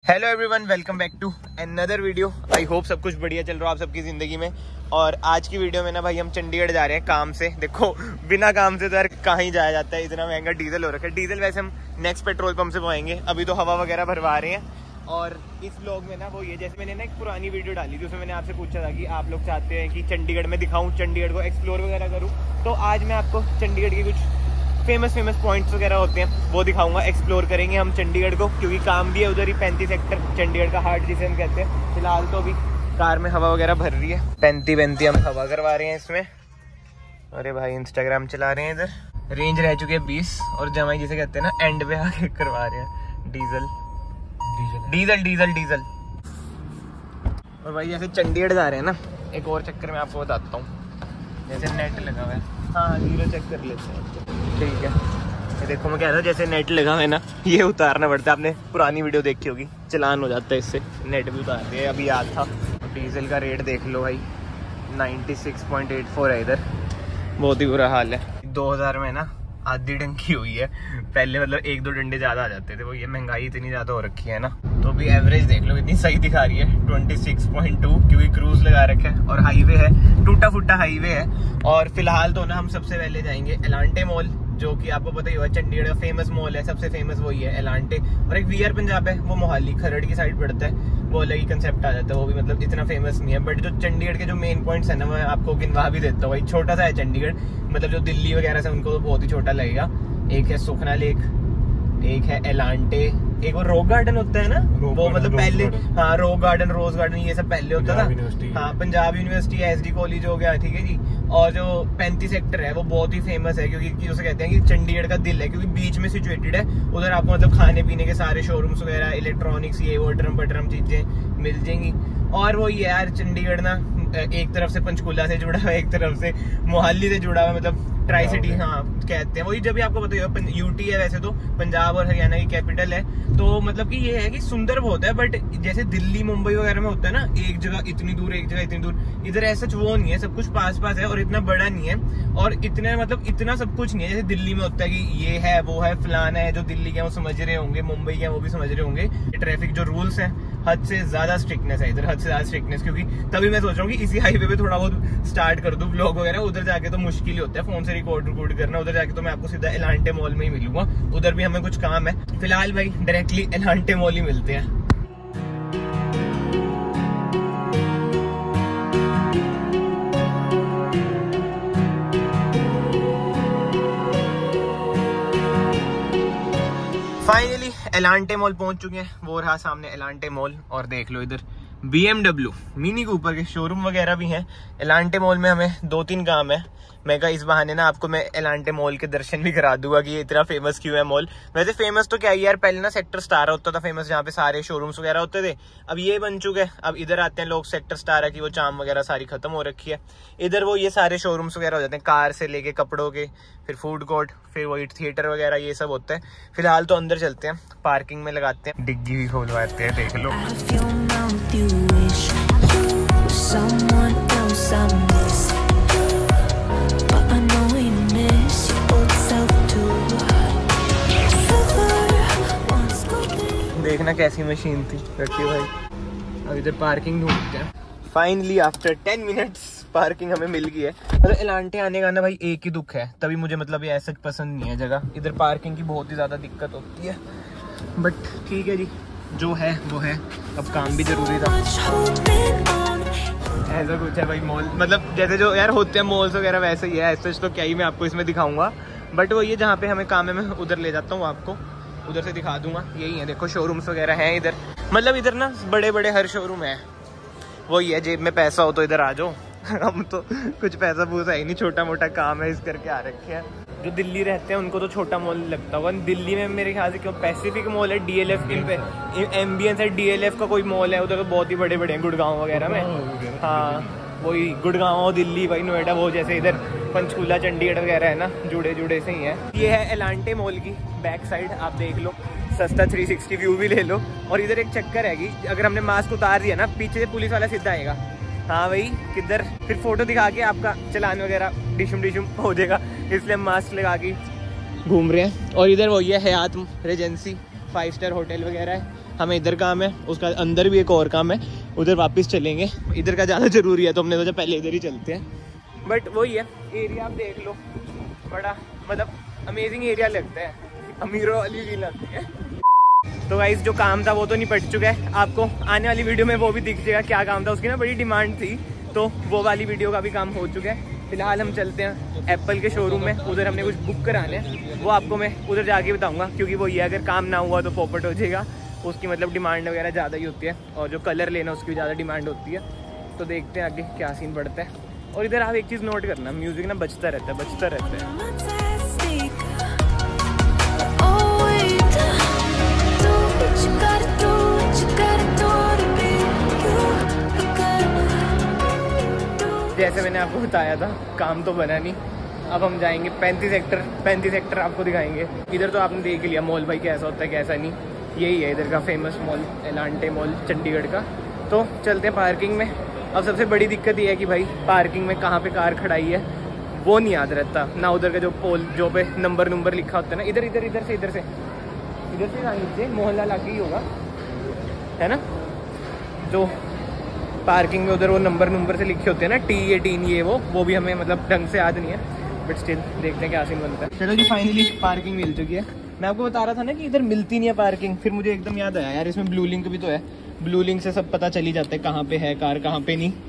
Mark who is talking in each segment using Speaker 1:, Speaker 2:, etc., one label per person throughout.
Speaker 1: Hello everyone, welcome back to another video. I hope सब कुछ बढ़िया चल रहा है आप सबकी ज़िंदगी में। और आज की वीडियो में ना भाई हम चंडीगढ़ जा रहे हैं काम से। देखो बिना काम से तो यार कहाँ ही जाया जाता है, इतना महंगा डीजल हो रखा है। डीजल वैसे हम नेक्स्ट पेट्रोल पंप से पवाएंगे, अभी तो हवा वगैरह भरवा रहे हैं। और इस व्लॉग में ना वो ये, जैसे मैंने ना एक पुरानी वीडियो डाली थी, उसमें मैंने आपसे पूछा था कि आप लोग चाहते हैं कि चंडीगढ़ में दिखाऊँ, चंडीगढ़ को एक्सप्लोर वगैरह करूँ। तो आज मैं आपको चंडीगढ़ की कुछ फेमस पॉइंट्स वगैरह होते हैं वो दिखाऊंगा। एक्सप्लोर करेंगे हम चंडीगढ़ को, क्योंकि काम भी है उधर ही 35 सेक्टर, चंडीगढ़ का हार्ट जिसे हम कहते हैं। फिलहाल तो अभी कार में हवा वगैरह भर रही है, 35 हम हवा करवा रहे हैं इसमें। अरे भाई इंस्टाग्राम चला रहे हैं इधर। रेंज रह चुकी है 20 और जमाई जिसे कहते हैं ना एंड पे आके करवा रहे हैं डीजल डीजल डीजल डीजल। और भाई जैसे चंडीगढ़ जा रहे हैं ना, एक और चक्कर में आपको बताता हूँ। जैसे नेट लगा हुआ है, हाँ जीरो चेक कर लेते हैं, ठीक है। ये देखो मैं कह रहा हूँ जैसे नेट लगा हुआ है ना, ये उतारना पड़ता है। आपने पुरानी वीडियो देखी होगी, चलान हो जाता है इससे, नेट भी उतार दिया। अभी याद था। डीजल का रेट देख लो भाई, 96.84 है इधर, बहुत ही बुरा हाल है। 2000 में ना आधी डंकी हुई है, पहले मतलब 1-2 डंडे ज़्यादा आ जाते थे। वो ये महंगाई इतनी ज़्यादा हो रखी है ना, तो अभी एवरेज देख लो इतनी सही दिखा रही है 26.2, क्योंकि क्रूज लगा रखा है और हाईवे है, टूटा फूटा हाईवे है। और फिलहाल तो ना हम सबसे पहले जाएंगे एलांटे मॉल, जो कि आपको पता ही होगा चंडीगढ़ का फेमस मॉल है, सबसे फेमस वही है एलांटे। और एक वीआर पंजाब है, वो मोहाली खरड़ की साइड पड़ता है, वो अलग ही कंसेप्ट आ जाता है, वो भी मतलब इतना फेमस नहीं है। बट जो चंडीगढ़ के जो मेन पॉइंट्स है ना, मैं आपको गिनवा भी देता हूँ भाई। छोटा सा है चंडीगढ़, मतलब जो दिल्ली वगैरह से उनको तो बहुत ही छोटा लगेगा। एक है सुखना लेक, एक है एलांटे, एक वो रॉक गार्डन होता है ना, वो मतलब पहले, हाँ रॉक गार्डन, रोज गार्डन, ये सब पहले होता था। हाँ पंजाब यूनिवर्सिटी, एसडी कॉलेज हो गया, ठीक है जी। और जो 35 सेक्टर है वो बहुत ही फेमस है, क्योंकि उसे कहते हैं कि चंडीगढ़ का दिल है, क्योंकि बीच में सिचुएटेड है। उधर आपको मतलब खाने पीने के सारे शोरूम्स वगैरह, इलेक्ट्रॉनिक्स, ये वो ड्रम पटरम चीजें मिल जाएंगी। और वो ये यार चंडीगढ़ ना एक तरफ से पंचकूला से जुड़ा हुआ है, एक तरफ से मोहाली से जुड़ा हुआ है, मतलब ट्राई सिटी हाँ कहते हैं। वही जब भी आपको पता है यूटी है वैसे तो, पंजाब और हरियाणा की कैपिटल है। तो मतलब कि ये है कि सुंदर बहुत है, बट जैसे दिल्ली मुंबई वगैरह में होता है ना, एक जगह इतनी दूर, एक जगह इतनी दूर, इधर ऐसा वो नहीं है, सब कुछ पास पास है और इतना बड़ा नहीं है। और इतना मतलब इतना सब कुछ नहीं है जैसे दिल्ली में होता है कि ये है वो है फलाना है। जो दिल्ली के वो समझ रहे होंगे, मुंबई के वो भी समझ रहे होंगे। ट्रैफिक जो रूल्स हैं, हद से ज्यादा स्ट्रिक्टनेस है इधर, हद से ज्यादा स्ट्रिक्टनेस। क्योंकि तभी मैं सोच रहा हूँ कि इसी हाईवे पे थोड़ा बहुत स्टार्ट कर दूं व्लॉग वगैरह। उधर जाके तो मुश्किल ही होता है फोन से रिकॉर्ड करना, उधर जाके तो मैं आपको सीधा एलांटे मॉल में ही मिलूंगा। उधर भी हमें कुछ काम है। फिलहाल भाई डायरेक्टली एलांटे मॉल ही मिलते हैं। फाइनली एलांटे मॉल पहुंच चुके हैं, वो रहा सामने एलांटे मॉल। और देख लो इधर BMW, मिनी कूपर के शोरूम वगैरह भी हैं। एलांटे मॉल में हमें 2-3 काम है। मैं कहा इस बहाने ना आपको मैं एलांटे मॉल के दर्शन भी करा दूंगा कि ये इतना फेमस क्यों है मॉल। वैसे फेमस तो क्या है यार, पहले ना सेक्टर स्टार होता था फेमस, जहाँ पे सारे शोरूम्स वगैरह होते थे। अब ये बन चुके हैं, अब इधर आते हैं लोग सेक्टर स्टार है कि वो चाम वगैरह सारी खत्म हो रखी है। इधर वो ये सारे शोरूम्स वगैरह हो जाते हैं, कार से लेके कपड़ों के, फिर फूड कोर्ट, फिर वही थिएटर वगैरह, ये सब होता है। फिलहाल तो अंदर चलते हैं, पार्किंग में लगाते हैं, डिग्गी भी खोलवाते हैं। देख लो देखना कैसी मशीन थी रखी भाई। अब इधर पार्किंग ढूंढते हैं। फाइनली आफ्टर 10 मिनट्स पार्किंग हमें मिल गई है। मतलब एलांटे आने का ना भाई एक ही दुख है, तभी मुझे मतलब ये ऐसा पसंद नहीं है जगह, इधर पार्किंग की बहुत ही ज्यादा दिक्कत होती है। बट ठीक है जी, जो है वो है, अब काम भी जरूरी था। ऐसा कुछ है भाई मॉल, मतलब जैसे जो यार होते हैं मॉल्स वगैरह वैसे ही है। ऐसा तो क्या ही मैं आपको इसमें दिखाऊंगा, बट वो ये जहाँ पे हमें काम है मैं उधर ले जाता हूँ, आपको उधर से दिखा दूंगा। यही है, देखो शोरूम्स वगैरह हैं इधर। मतलब इधर ना बड़े बड़े हर शोरूम है। वही है, जेब में पैसा हो तो इधर आ जाओ। हम तो कुछ पैसा पूसा ही नहीं, छोटा मोटा काम है इस करके आ रखे हैं। जो दिल्ली रहते हैं उनको तो छोटा मॉल लगता होगा। दिल्ली में मेरे ख्याल से क्यों पैसिफिक मॉल है, DLF एम्बियंस है, DLF का कोई मॉल है उधर, तो बहुत ही बड़े बड़े हैं गुड़गांव वगैरह में। हाँ वही गुड़गांव, दिल्ली, वही नोएडा, वो जैसे इधर पंचकूला चंडीगढ़ वगैरह है ना, जुड़े जुड़े से ही है। ये है एलांटे मॉल की बैक साइड, आप देख लो, सस्ता 360 व्यू भी ले लो। और इधर एक चक्कर है कि अगर हमने मास्क उतार दिया ना, पीछे से पुलिस वाला सीधा आएगा, हाँ भाई किधर, फिर फोटो दिखा के आपका चलान वगैरह डिशुम हो जाएगा, इसलिए हम मास्क लगा के घूम रहे हैं। और इधर वो ये हयात रेजेंसी 5 स्टार होटल वगैरह है। हमें इधर काम है, उसका अंदर भी एक और काम है, उधर वापस चलेंगे। इधर का ज़्यादा ज़रूरी है तो हमने सोचा पहले इधर ही चलते हैं। बट वही है, एरिया आप देख लो, बड़ा मतलब अमेजिंग एरिया लगता है, अमीरों वाली फील आती है। तो गाइस जो काम था वो तो निपट चुका है, आपको आने वाली वीडियो में वो भी दिख जाएगा क्या काम था। उसकी ना बड़ी डिमांड थी, तो वो वाली वीडियो का भी काम हो चुका है। फिलहाल हम चलते हैं एप्पल के शोरूम में, उधर हमने कुछ बुक कराने हैं, वो आपको मैं उधर जाके बताऊंगा। क्योंकि वो ये अगर काम ना हुआ तो पोपट हो जाएगा, उसकी मतलब डिमांड वगैरह ज़्यादा ही होती है, और जो कलर लेना उसकी ज़्यादा डिमांड होती है। तो देखते हैं आगे क्या सीन पड़ता है। और इधर आप एक चीज़ नोट करना, म्यूज़िक ना बजता रहता है। जैसे मैंने आपको बताया था काम तो बना नहीं, अब हम जाएंगे 35 सेक्टर आपको दिखाएंगे। इधर तो आपने देख लिया मॉल भाई कैसा होता है कैसा नहीं, यही है इधर का famous mall, Elante mall Chandigarh का। तो चलते हैं पार्किंग में। अब सबसे बड़ी दिक्कत ये है कि भाई पार्किंग में कहाँ पे कार खड़ाई है वो नहीं याद रहता ना, उधर का जो पोल जो पे नंबर लिखा होता है ना, इधर से नीचे मोहल्ला लाके ही होगा, है ना, जो पार्किंग में उधर वो नंबर से लिखे होते हैं ना, T18 ये वो भी हमें मतलब ढंग से याद नहीं है, बट स्टिल देखते हैं क्या सीन बनता है। चलो जी फाइनली पार्किंग मिल चुकी है। मैं आपको बता रहा था ना कि इधर मिलती नहीं है पार्किंग, फिर मुझे एकदम याद आया यार इसमें ब्लू लिंक भी तो है, ब्लू लिंक से सब पता चल ही जाता है कहाँ पे है कार कहाँ पे नहीं।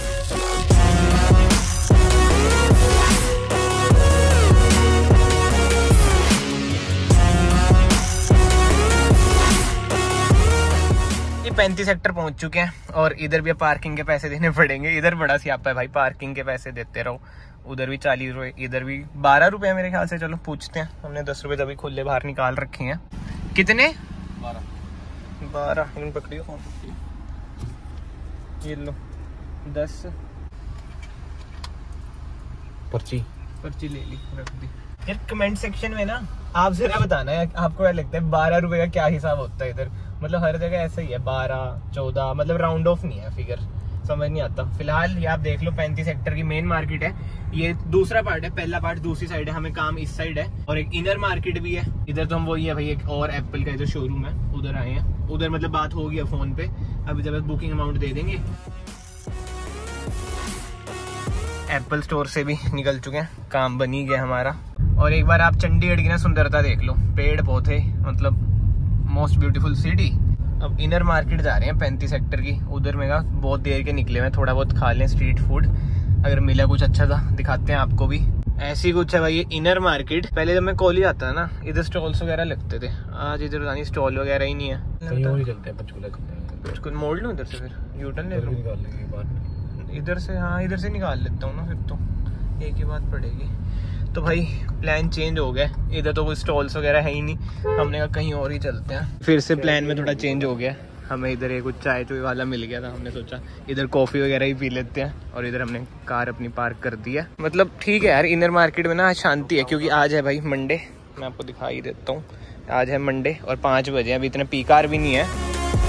Speaker 1: ये 35 सेक्टर पहुंच चुके हैं, और इधर भी पार्किंग के पैसे देने पड़ेंगे। इधर बड़ा सियापा है भाई, पार्किंग के पैसे देते रहो। उधर भी 40 रुपये, इधर भी 12 रुपये मेरे ख्याल से। चलो पूछते हैं, हमने 10 रुपये तभी खुले बाहर निकाल रखे हैं। कितने? 12 पकड़ियो फोन, ये लो 10 पर्ची ले ली, रख दी। यार कमेंट सेक्शन में ना आप जरा बताना है आपको क्या लगता है 12 रुपये का क्या हिसाब होता है इधर। मतलब हर जगह ऐसा ही है, 12 14, मतलब राउंड ऑफ नहीं है फिगर, समझ नहीं आता। फिलहाल ये आप देख लो 35 सेक्टर की मेन मार्केट है, ये दूसरा पार्ट है, पहला पार्ट दूसरी साइड है, हमें काम इस साइड है। और एक इनर मार्केट भी है इधर, तो हम वही है भाई, एक और एप्पल का जो शोरूम है उधर आए हैं। उधर मतलब बात हो गई फोन पे, अभी जब बुकिंग अमाउंट दे देंगे। एप्पल स्टोर से भी निकल चुके हैं, काम बन ही गया हमारा। और एक बार आप चंडीगढ़ की ना सुंदरता देख लो, पेड़ पौधे, मतलब मोस्ट ब्यूटीफुल सिटी। अब इनर मार्केट जा रहे हैं 35 सेक्टर की, उधर में बहुत देर के निकले हुए, थोड़ा बहुत खा लें स्ट्रीट फूड, अगर मिला कुछ अच्छा था दिखाते हैं आपको भी। ऐसी कुछ है भाई ये इनर मार्केट। पहले जब मैं कोली आता था ना, इधर स्टॉल्स वगैरह लगते थे, आज इधर नहीं स्टॉल वगैरह ही नहीं है। पंचकूला मोड़ लूँ इधर से, फिर यूटर्न ले लूँ इधर से। हाँ इधर से निकाल लेता हूँ ना, फिर तो एक ही बात पड़ेगी। तो भाई प्लान चेंज हो गया, इधर तो कोई स्टॉल्स वगैरह है ही नहीं, हमने कहा कहीं और ही चलते हैं। फिर से प्लान में थोड़ा चेंज हो गया, हमें इधर एक कुछ चाय वाला मिल गया था, हमने सोचा इधर कॉफ़ी वगैरह ही पी लेते हैं, और इधर हमने कार अपनी पार्क कर दी है। मतलब ठीक है यार, इनर मार्केट में ना शांति है, क्योंकि आज है भाई मंडे, मैं आपको दिखाई देता हूँ, आज है मंडे और 5 बजे, अभी इतना पीकार भी नहीं है।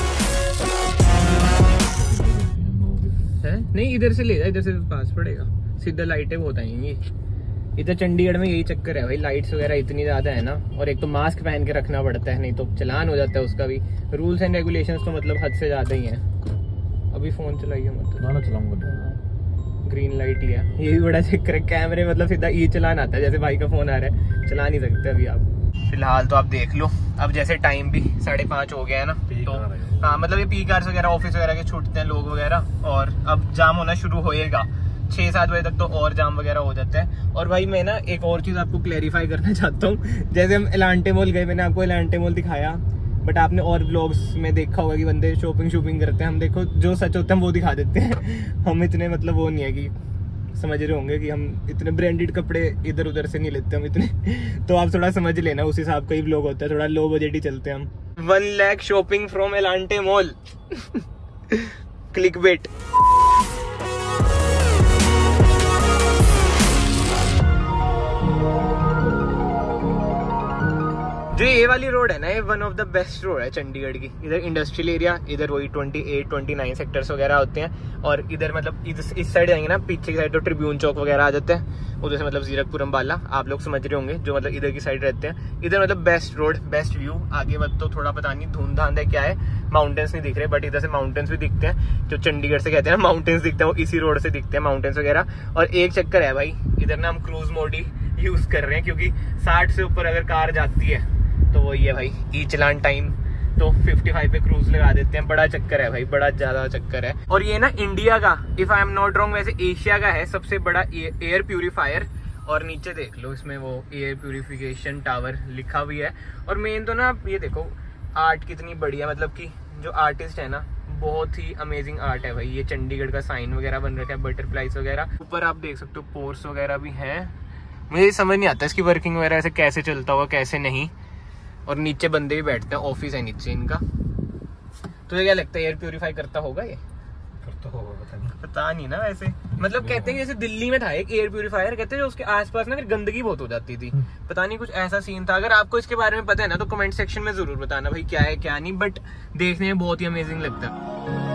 Speaker 1: नहीं इधर से ले जा, इधर से पास पड़ेगा, सीधा लाइटें बहुत आएंगी। इधर चंडीगढ़ में यही चक्कर है भाई, लाइट्स वगैरह इतनी ज्यादा है ना, और एक तो मास्क पहन के रखना पड़ता है, नहीं तो चलान हो जाता है उसका भी। रूल्स एंड रेगुलेशंस तो मतलब हद से ज्यादा ही हैं। अभी फोन चलाइए मत, ना चलाऊंगा, ग्रीन लाइट ही है, ये भी बड़ा चक्कर है। कैमरे मतलब सीधा ई चलान आता है, जैसे भाई का फोन आ रहा है, चला नहीं सकते अभी आप। फिलहाल तो आप देख लो, अब जैसे टाइम भी 5:30 हो गया है ना, तो हाँ मतलब ये पीक आवर्स वगैरह ऑफिस वगैरह के छूटते हैं लोग वगैरह, और अब जाम होना शुरू होएगा 6-7 बजे तक, तो और जाम वगैरह हो जाता है। और भाई मैं ना एक और चीज़ आपको क्लैरिफाई करना चाहता हूँ, जैसे हम एलांटे मॉल गए, मैंने आपको एलांटे मॉल दिखाया, बट आपने और ब्लॉग्स में देखा होगा कि बंदे शॉपिंग करते हैं, हम देखो जो सच होता है वो दिखा देते हैं। हम इतने मतलब वो नहीं है कि, समझ रहे होंगे कि हम इतने ब्रांडेड कपड़े इधर उधर से नहीं लेते हम इतने। तो आप थोड़ा समझ लेना, उस हिसाब का ही ब्लॉग होता है, थोड़ा लो बजट ही चलते हैं हम। 1 lakh shopping from Elante mall. Clickbait. जो ये वाली रोड है ना, ये one of the best road है चंडीगढ़ की। इधर इंडस्ट्रियल एरिया, इधर वही 28-29 सेक्टर्स वगैरह होते हैं, और इधर मतलब इस साइड जाएंगे ना, पीछे की साइड तो ट्रिब्यून चौक वगैरह आ जाते हैं, उधर से मतलब जीरकपुर अम्बाला, आप लोग समझ रहे होंगे जो मतलब इधर की साइड रहते हैं। इधर मतलब बेस्ट रोड, बेस्ट व्यू। आगे मत तो थोड़ा पता नहीं धुंध धांध है क्या है, माउंटेन्स नहीं दिख रहे, बट इधर से माउंटेन्स भी दिखते हैं। जो चंडीगढ़ से कहते हैं ना माउंटेन्स दिखते हैं, वो इसी रोड से दिखते हैं माउंटेन्स वगैरह। और एक चक्कर है भाई, इधर ना हम क्रूज मोड ही यूज कर रहे हैं, क्योंकि 60 से ऊपर अगर कार जाती है तो वो ये भाई ई चलान टाइम तो 55 पे क्रूज लगा देते हैं। बड़ा चक्कर है भाई, बड़ा ज्यादा चक्कर है। और ये ना इंडिया का, if I am not wrong, वैसे एशिया का है सबसे बड़ा एयर प्यूरिफायर। और नीचे देख लो, इसमें वो एयर प्यूरिफिकेशन टावर लिखा हुआ है। और मेन तो ना ये देखो आर्ट कितनी बढ़िया, मतलब कि जो आर्टिस्ट है ना, बहुत ही अमेजिंग आर्ट है भाई। ये चंडीगढ़ का साइन वगैरह बन रखा है, बटरफ्लाइज वगैरह। ऊपर आप देख सकते हो पोर्स वगैरह भी हैं। मुझे समझ नहीं आता इसकी वर्किंग वगैरह ऐसे कैसे चलता होगा कैसे नहीं। और नीचे बंदे भी बैठते हैं, ऑफिस है नीचे इनका। तो ये क्या लगता है, एयर प्यूरिफाई करता होगा ये?
Speaker 2: करता होगा,
Speaker 1: पता नहीं ना वैसे। मतलब कहते हैं जैसे दिल्ली में था एक एयर प्यूरिफायर, कहते हैं जो उसके आसपास ना फिर गंदगी बहुत हो जाती थी, पता नहीं कुछ ऐसा सीन था। अगर आपको इसके बारे में पता है ना तो कमेंट सेक्शन में जरूर बताना भाई क्या है क्या नहीं, बट देखने में बहुत ही अमेजिंग लगता है।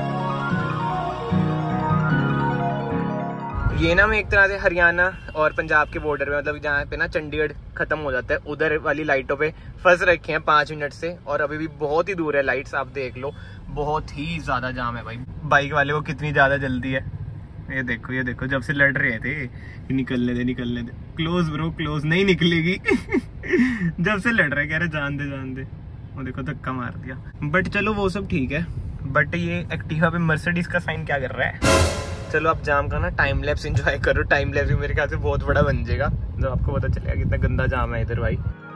Speaker 1: ये ना मैं एक तरह से हरियाणा और पंजाब के बॉर्डर में, मतलब जहाँ पे ना चंडीगढ़ खत्म हो जाता है, उधर वाली लाइटों पे फंस रखे हैं 5 मिनट से। और अभी भी बहुत ही दूर है लाइट्स, आप देख लो बहुत ही ज्यादा जाम है भाई। बाइक वाले को कितनी ज्यादा जल्दी है, ये देखो ये देखो, जब से लड़ रहे थे निकलने दे निकलने दे। क्लोज ब्रो क्लोज, नहीं निकलेगी जब से लड़ रहे, कह रहे जान दे जान दे। वो देखो धक्का मार दिया। बट चलो वो सब ठीक है, बट ये एक्टिवा पे मर्सिडीज का साइन क्या कर रहा है। चलो आप जाम का ना टाइम लैप्स एंजॉय करो। टाइम लैप्स भी मेरे ख्याल से बहुत बड़ा बन जाएगा, जो आपको पता चलेगा कितना गंदा जाम है इधर भाई।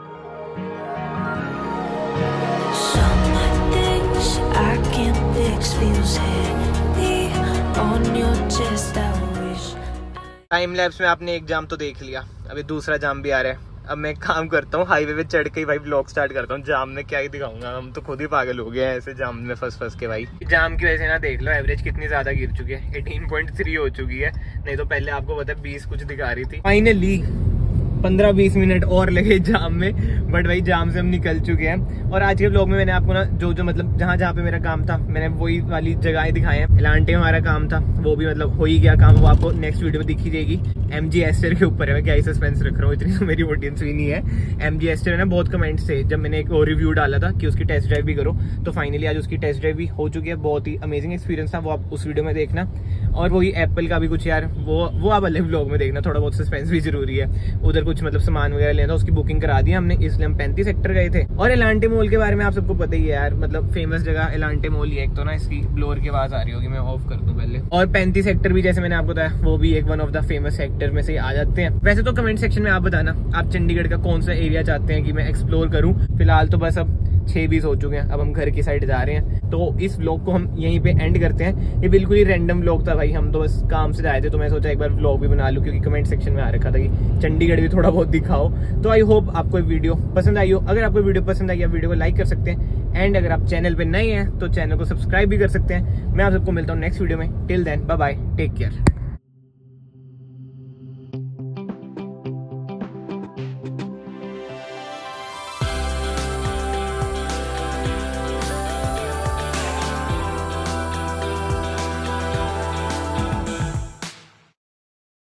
Speaker 1: टाइम लैप्स में आपने एक जाम तो देख लिया, अभी दूसरा जाम भी आ रहा है। अब मैं एक काम करता हूँ, हाईवे पे चढ़ के भाई ब्लॉग स्टार्ट करता हूँ। जाम में क्या ही दिखाऊंगा, हम तो खुद ही पागल हो गए हैं ऐसे जाम में फंस के भाई। जाम की वजह से ना देख लो एवरेज कितनी ज्यादा गिर चुकी है, 18.3 हो चुकी है। नहीं तो पहले आपको पता है 20 कुछ दिखा रही थी। फाइनली 15-20 मिनट और लगे जाम में, बट भाई जाम से हम निकल चुके हैं। और आज के ब्लॉग में मैंने आपको ना जो मतलब जहाँ पे मेरा काम था, मैंने वही वाली जगह दिखाए हैं। एलांटे हमारा काम था, वो भी मतलब हो ही गया काम, वो आपको नेक्स्ट वीडियो में दिखी जाएगी। MG एस्टर के ऊपर है, मैं क्या ही सस्पेंस रख रहा हूँ, इतनी तो मेरी ऑडियंस भी नहीं है। MG एस्टर है ना, बहुत कमेंट्स थे जब मैंने एक और रिव्यू डाला था कि उसकी टेस्ट ड्राइव भी करो, तो फाइनली आज उसकी टेस्ट ड्राइव भी हो चुकी है। बहुत ही अमेजिंग एक्सपीरियंस था, वो आप उस वीडियो में देखना। और वही एप्पल का भी कुछ यार, वो आप अलग ब्लॉग में देखना, थोड़ा बहुत सस्पेंस भी जरूरी है। उधर कुछ मतलब सामान वगैरह लेना, उसकी बुकिंग करा दी हमने, इसलिए हम 35 सेक्टर गए थे। और एलांटे मॉल के बारे में आप सबको पता ही है यार, मतलब फेमस जगह एलांटे मॉल ही है। एक तो ना इसकी ब्लोअर की आवाज आ रही होगी, मैं ऑफ कर दूं पहले। और 35 सेक्टर भी जैसे मैंने आपको बताया, वो भी एक one of the famous sector में से आ जाते हैं। वैसे तो कमेंट सेक्शन में आप बताना आप चंडीगढ़ का कौन सा एरिया चाहते हैं कि मैं एक्सप्लोर करूं। फिलहाल तो बस अब 6:20 हो चुके हैं, अब हम घर की साइड जा रहे हैं। तो इस व्लॉग को हम यहीं पे एंड करते हैं। ये बिल्कुल ही रैंडम व्लॉग था भाई, हम तो बस काम से आए थे, तो मैं सोचा एक बार व्लॉग भी बना लूं, क्योंकि कमेंट सेक्शन में आ रखा था कि चंडीगढ़ भी थोड़ा बहुत दिखाओ। तो आई होप आपको वीडियो पसंद आई हो। अगर आपको वीडियो पसंद आई, आप वीडियो को लाइक कर सकते हैं। एंड अगर आप चैनल पे नए हैं तो चैनल को सब्सक्राइब भी कर सकते हैं। मैं आप सबको मिलता हूँ नेक्स्ट वीडियो में। Till then bye bye, take care.